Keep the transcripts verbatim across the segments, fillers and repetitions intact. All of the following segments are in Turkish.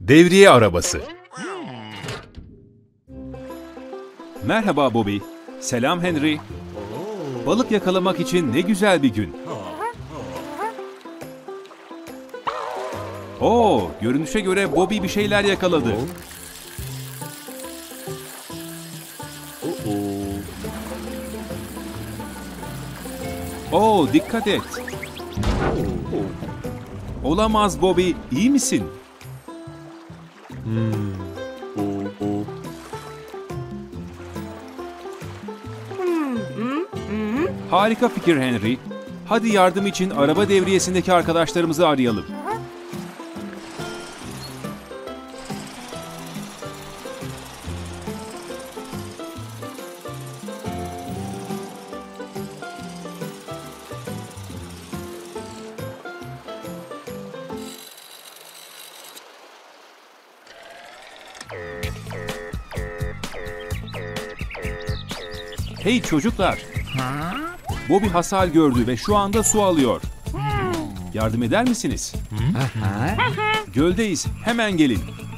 Devriye arabası. Merhaba Bobby. Selam Henry. Balık yakalamak için ne güzel bir gün. Oo, görünüşe göre Bobby bir şeyler yakaladı. Oo, dikkat et. Olamaz Bobby, iyi misin? Harika fikir Henry. Hadi yardım için araba devriyesindeki arkadaşlarımızı arayalım. Hey çocuklar! Bobby hasar gördü ve şu anda su alıyor. Yardım eder misiniz? Göldeyiz, hemen gelin.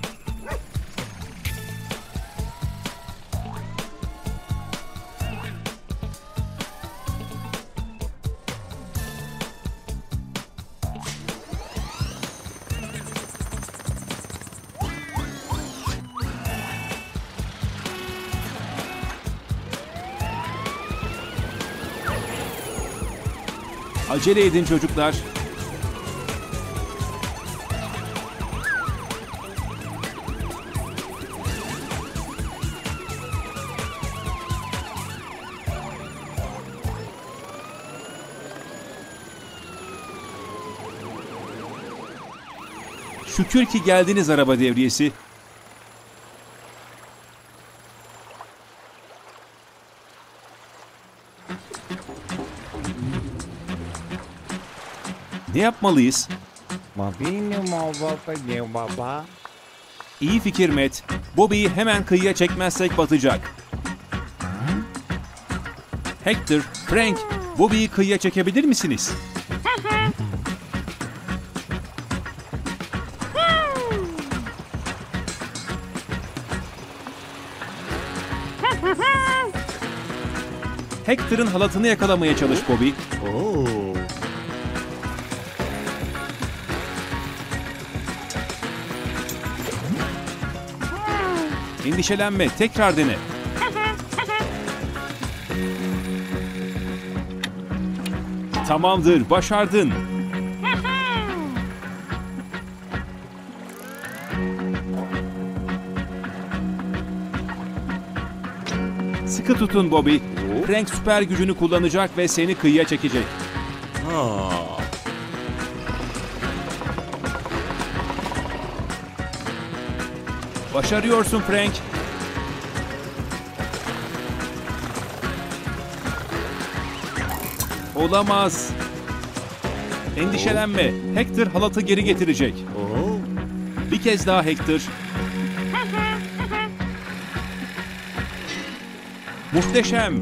Acele edin çocuklar. Şükür ki geldiniz araba devriyesi. Ne yapmalıyız? İyi fikir Matt. Bobby'yi hemen kıyıya çekmezsek batacak. Hector, Frank, Bobby'yi kıyıya çekebilir misiniz? Hector'ın halatını yakalamaya çalış Bobby. Endişelenme, tekrar dene. Tamamdır, başardın. Sıkı tutun Bobby. Frank süper gücünü kullanacak ve seni kıyıya çekecek. Başarıyorsun Frank. Olamaz. Endişelenme. Hector halatı geri getirecek. Bir kez daha Hector. Muhteşem.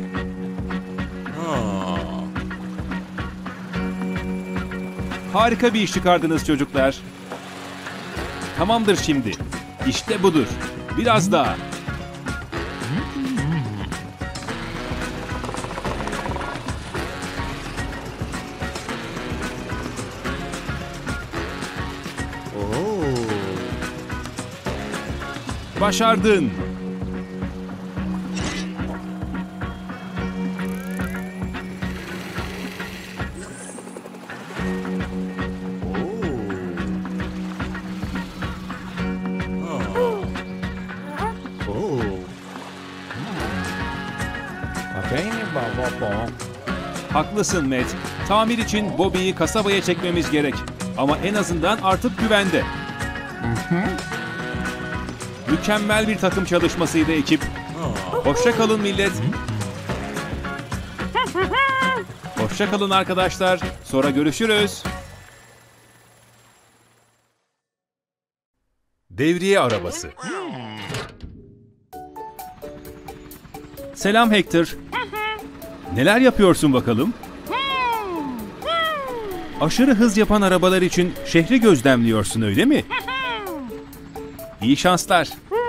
Harika bir iş çıkardınız çocuklar. Tamamdır şimdi. İşte budur. Biraz daha. Başardın. Haklısın Matt. Tamir için Bobby'yi kasabaya çekmemiz gerek. Ama en azından artık güvende. Mükemmel bir takım çalışmasıydı ekip. Hoşça kalın millet. Hoşça kalın arkadaşlar. Sonra görüşürüz. Devriye arabası. Selam Hector. Neler yapıyorsun bakalım? Aşırı hız yapan arabalar için şehri gözlemliyorsun öyle mi? İyi şanslar.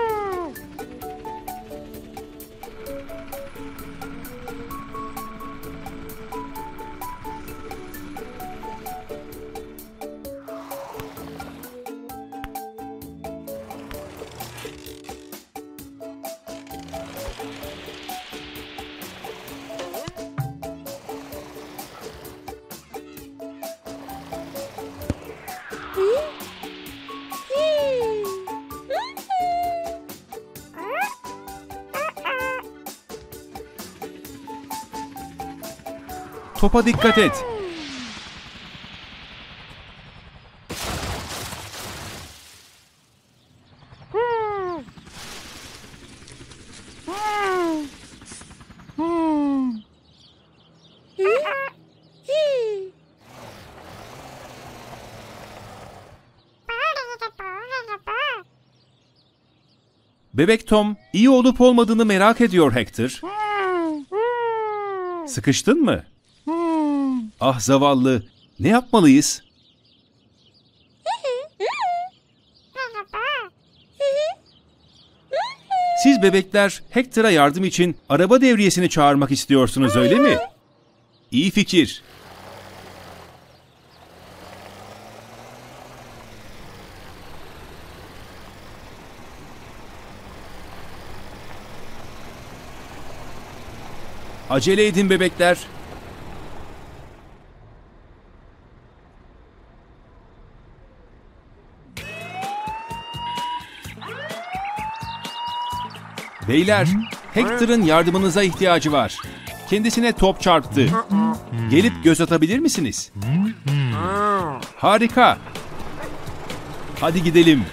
Topa dikkat et. Bebek Tom iyi olup olmadığını merak ediyor Hector. Sıkıştın mı? Ah zavallı, ne yapmalıyız? Siz bebekler Hector'a yardım için araba devriyesini çağırmak istiyorsunuz, öyle mi? İyi fikir. Acele edin bebekler. Beyler, Hector'ın yardımınıza ihtiyacı var. Kendisine top çarptı. Gelip göz atabilir misiniz? Harika. Hadi gidelim.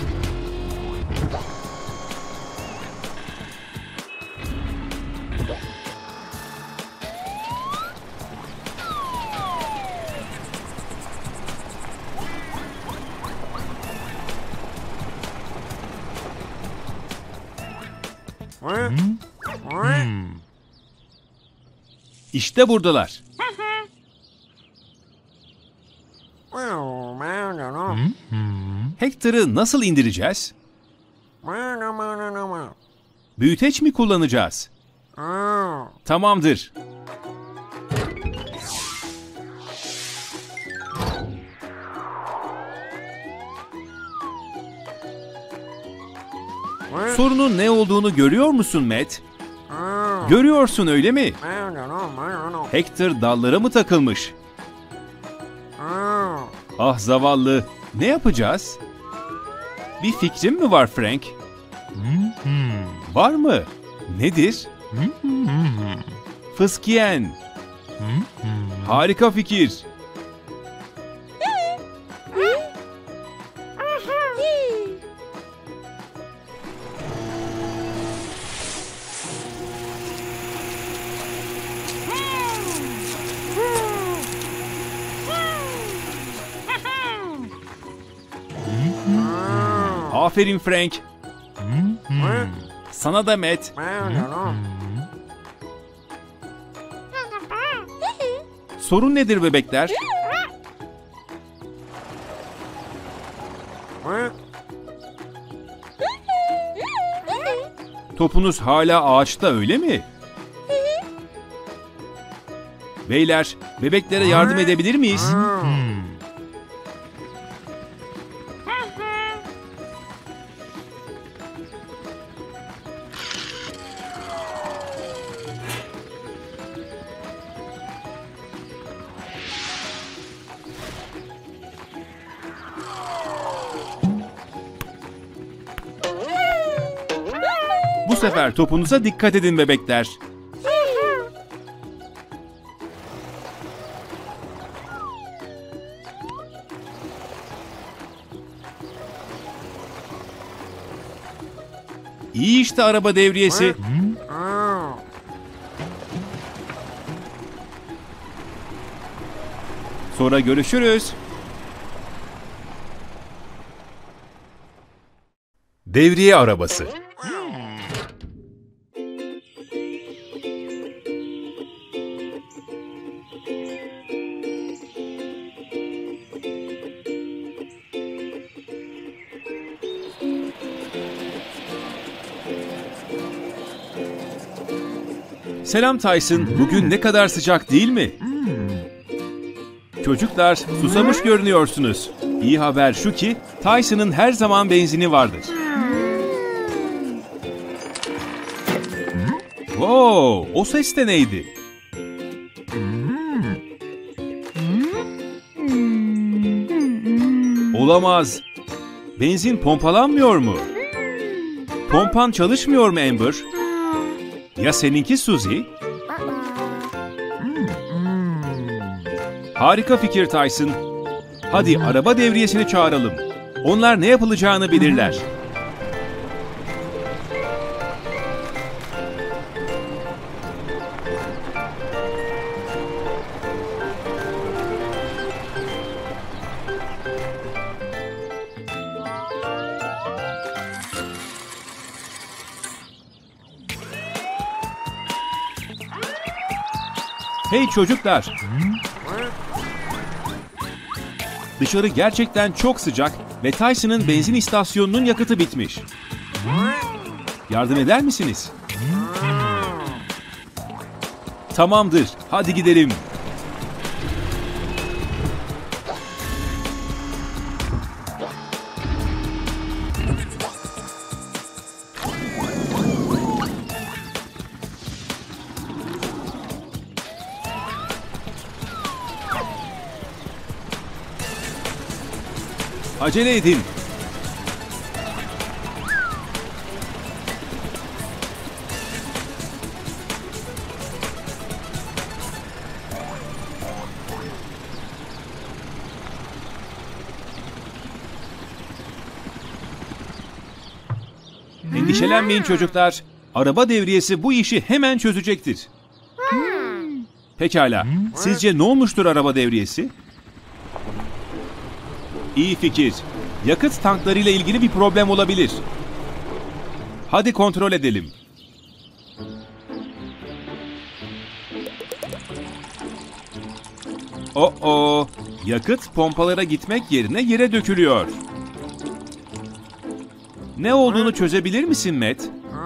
İşte buradalar. Hector'ı nasıl indireceğiz? Büyüteç mi kullanacağız? Tamamdır. Sorunun ne olduğunu görüyor musun Matt? Görüyorsun, öyle mi? Hector dallara mı takılmış? Ah zavallı. Ne yapacağız? Bir fikrin mi var Frank? Var mı? Nedir? Fıskiyen. Harika fikir. Aferin Frank. Sana da Matt. Sorun nedir bebekler? Topunuz hala ağaçta, öyle mi? Beyler, bebeklere yardım edebilir miyiz? Bu sefer topunuza dikkat edin bebekler. İyi işte araba devriyesi. Sonra görüşürüz. Devriye arabası. Selam Tyson, bugün ne kadar sıcak değil mi? Çocuklar, susamış görünüyorsunuz. İyi haber şu ki, Tyson'ın her zaman benzini vardır. Wow, o ses de neydi? Olamaz. Benzin pompalanmıyor mu? Pompan çalışmıyor mu Amber? Ya seninki Suzy? Harika fikir Tyson. Hadi araba devriyesini çağıralım. Onlar ne yapılacağını bilirler. Hey çocuklar! Dışarı gerçekten çok sıcak ve Tyson'ın benzin istasyonunun yakıtı bitmiş. Yardım eder misiniz? Tamamdır, hadi gidelim. Acele edin. Endişelenmeyin çocuklar. Araba devriyesi bu işi hemen çözecektir. Pekala. Sizce ne olmuştur araba devriyesi? İyi fikir. Yakıt tanklarıyla ilgili bir problem olabilir. Hadi kontrol edelim. Oh-oh! Yakıt pompalara gitmek yerine yere dökülüyor. Ne olduğunu çözebilir misin Matt?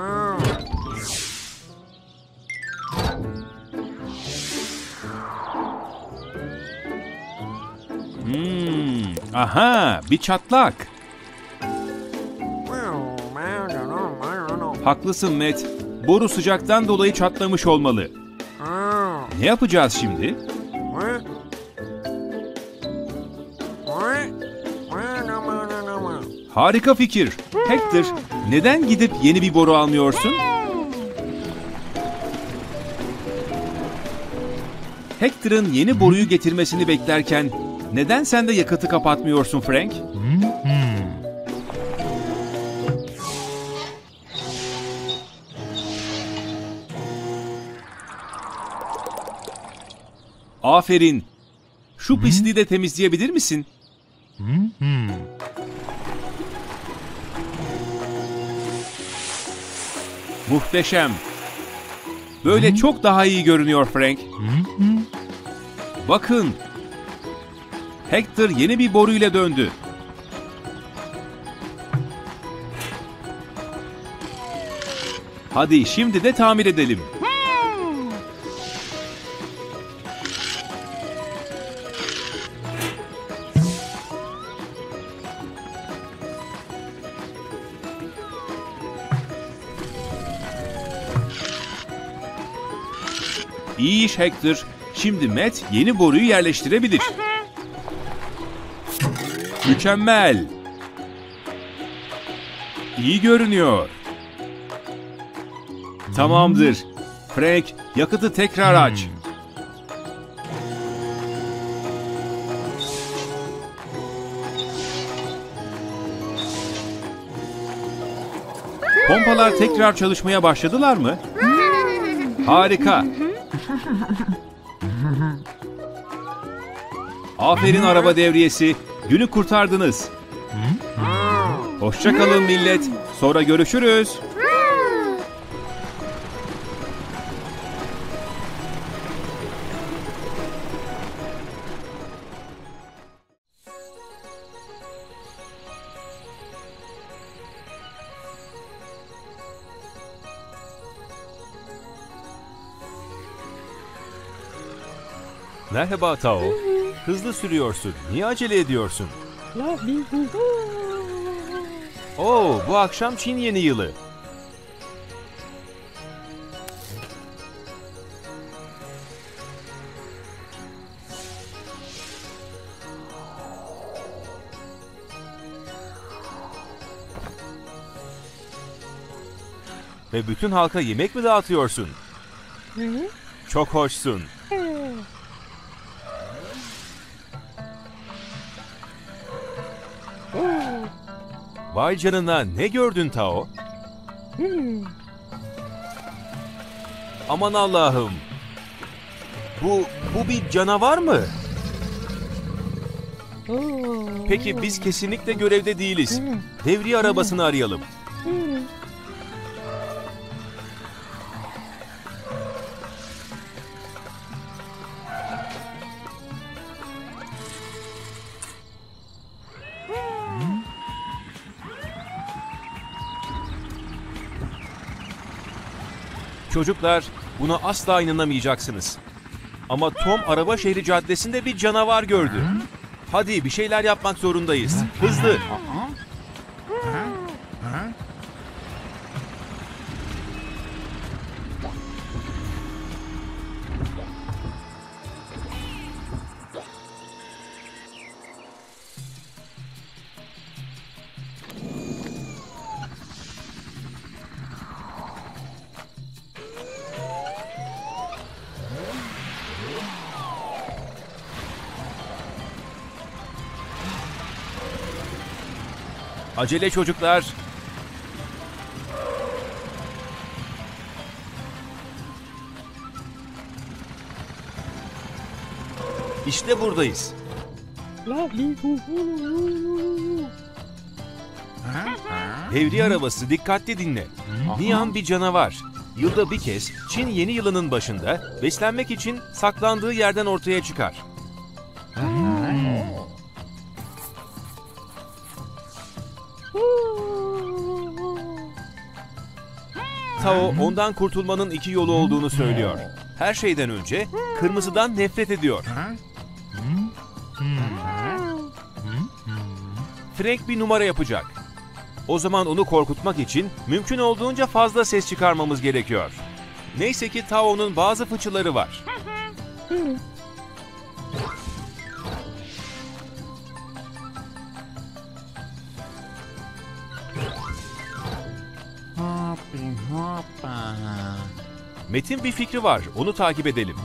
Hmm, aha, bir çatlak. Haklısın Matt. Boru sıcaktan dolayı çatlamış olmalı. Ne yapacağız şimdi? Harika fikir. Hector, neden gidip yeni bir boru almıyorsun? Hector'ın yeni boruyu getirmesini beklerken neden sen de yakıtı kapatmıyorsun Frank? Aferin. Şu pisliği de temizleyebilir misin? Muhteşem. Böyle çok daha iyi görünüyor Frank. Bakın. Hector yeni bir boruyla döndü. Hadi şimdi de tamir edelim. İyi iş Hector. Şimdi Matt yeni boruyu yerleştirebilir. Mükemmel. İyi görünüyor. Tamamdır. Frank, yakıtı tekrar aç. Pompalar tekrar çalışmaya başladılar mı? Harika. Aferin araba devriyesi. Günü kurtardınız. Hoşça kalın millet. Sonra görüşürüz. Merhaba Tao. Hızlı sürüyorsun. Niye acele ediyorsun? Oo, bu akşam Çin Yeni Yılı. Ve bütün halka yemek mi dağıtıyorsun? Çok hoşsun. Vay canına, ne gördün Tao? Aman Allah'ım. Bu, bu bir canavar mı? Peki biz kesinlikle görevde değiliz. Devriye arabasını arayalım. Çocuklar, buna asla inanamayacaksınız. Ama Tom araba şehri caddesinde bir canavar gördü. Hadi bir şeyler yapmak zorundayız. Hızlı. Acele çocuklar. İşte buradayız. Devriye arabası, dikkatli dinle. Nian bir canavar. Yılda bir kez Çin Yeni Yılı'nın başında beslenmek için saklandığı yerden ortaya çıkar. Tao ondan kurtulmanın iki yolu olduğunu söylüyor. Her şeyden önce kırmızıdan nefret ediyor. Frank bir numara yapacak. O zaman onu korkutmak için mümkün olduğunca fazla ses çıkarmamız gerekiyor. Neyse ki Tao'nun bazı fıçıları var. Metin bir fikri var, onu takip edelim.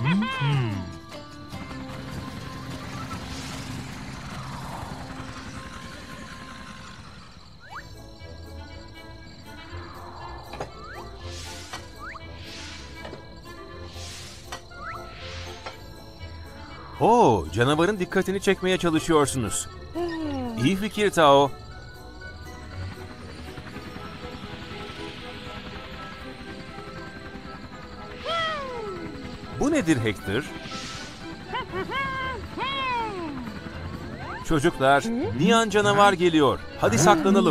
Oo, canavarın dikkatini çekmeye çalışıyorsunuz. İyi fikir Tao. Bu nedir Hector? Çocuklar, Nian canavar geliyor. Hadi saklanalım.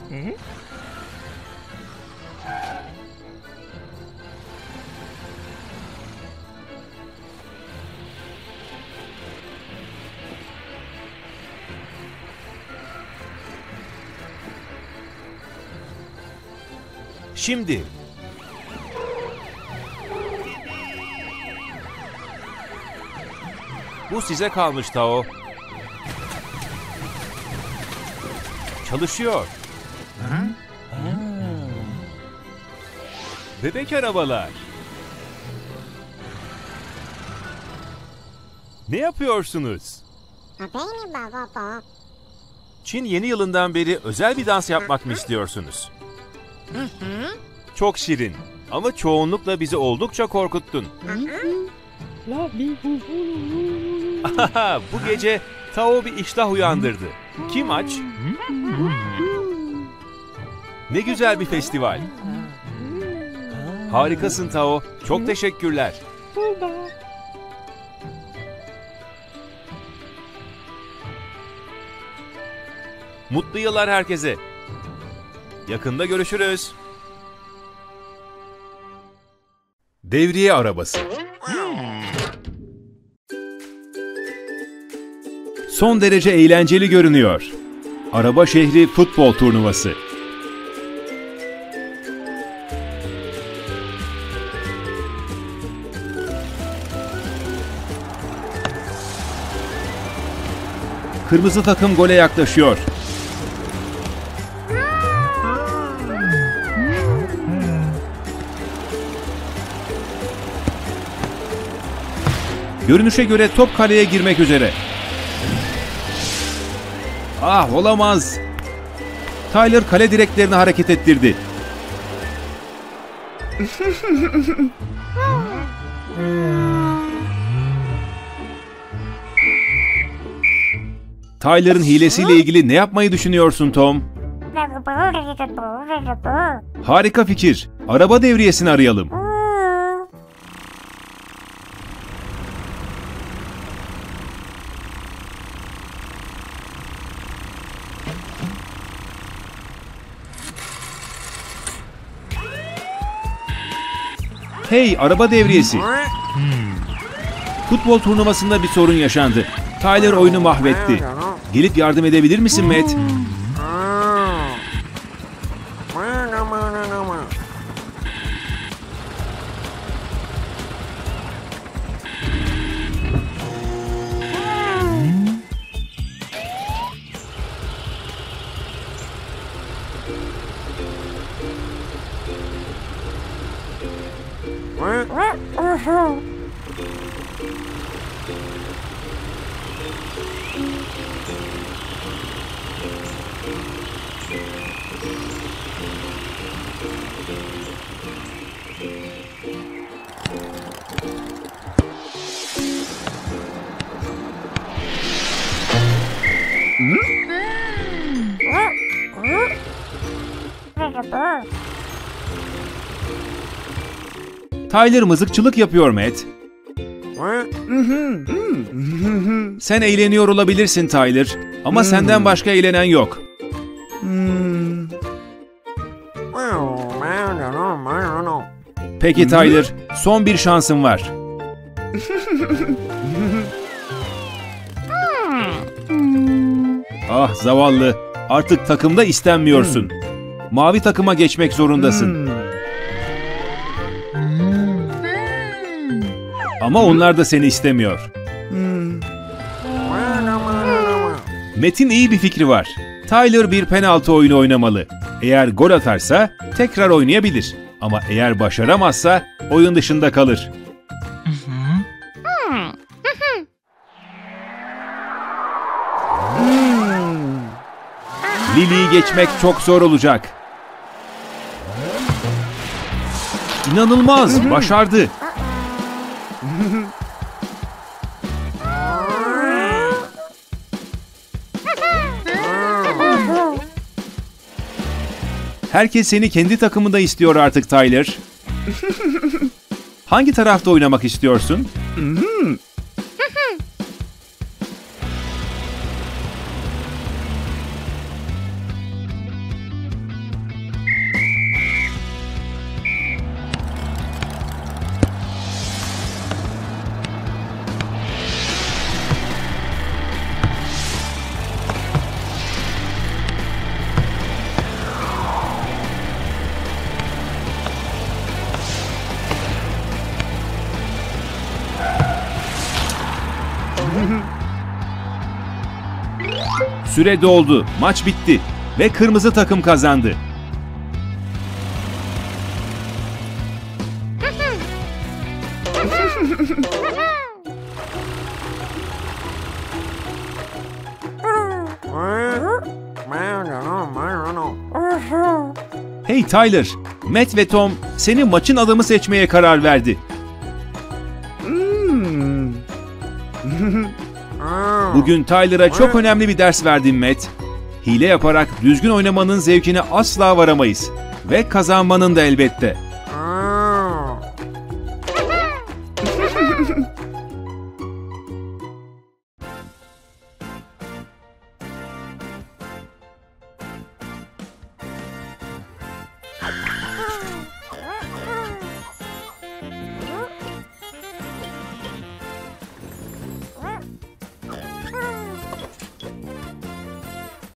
Şimdi. Bu size kalmış Tao. Çalışıyor. Bebek arabalar. Ne yapıyorsunuz? Çin Yeni Yılından beri özel bir dans yapmak mı istiyorsunuz? Çok şirin ama çoğunlukla bizi oldukça korkuttun. Bu gece Tao bir iştah uyandırdı. Kim aç? Ne güzel bir festival. Harikasın Tao. Çok teşekkürler. Mutlu yıllar herkese. Yakında görüşürüz. Devriye arabası. Son derece eğlenceli görünüyor. Araba şehri futbol turnuvası. Kırmızı takım gole yaklaşıyor. Görünüşe göre top kaleye girmek üzere. Ah, olamaz. Tyler kale direklerini hareket ettirdi. Tyler'ın hilesiyle ilgili ne yapmayı düşünüyorsun Tom? Harika fikir. Araba devriyesini arayalım. Hey, araba devriyesi. Futbol turnuvasında bir sorun yaşandı. Tyler oyunu mahvetti. Gelip yardım edebilir misin Matt? Tyler mızıkçılık yapıyor Matt. Sen eğleniyor olabilirsin Tyler, ama senden başka eğlenen yok. Peki Tyler, son bir şansın var. Ah zavallı, artık takımda istenmiyorsun. Mavi takıma geçmek zorundasın. Ama onlar da seni istemiyor. Matt'in iyi bir fikri var. Tyler bir penaltı oyunu oynamalı. Eğer gol atarsa tekrar oynayabilir. Ama eğer başaramazsa oyun dışında kalır. Lily'yi geçmek çok zor olacak. İnanılmaz, başardı. Herkes seni kendi takımında istiyor artık Tyler. Hangi tarafta oynamak istiyorsun? Süre doldu, maç bitti ve kırmızı takım kazandı. Hey Tyler, Matt ve Tom seni maçın adamı seçmeye karar verdi. Bugün Tyler'a çok önemli bir ders verdin Matt. Hile yaparak düzgün oynamanın zevkine asla varamayız. Ve kazanmanın da elbette.